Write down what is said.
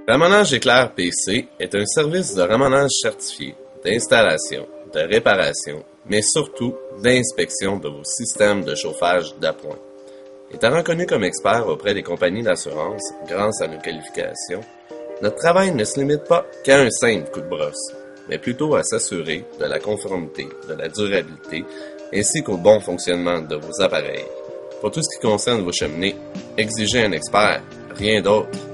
Ramonage Éclair PC est un service de ramonage certifié, d'installation, de réparation, mais surtout d'inspection de vos systèmes de chauffage d'appoint. Étant reconnu comme expert auprès des compagnies d'assurance grâce à nos qualifications, notre travail ne se limite pas qu'à un simple coup de brosse, mais plutôt à s'assurer de la conformité, de la durabilité, ainsi qu'au bon fonctionnement de vos appareils. Pour tout ce qui concerne vos cheminées, exigez un expert, rien d'autre.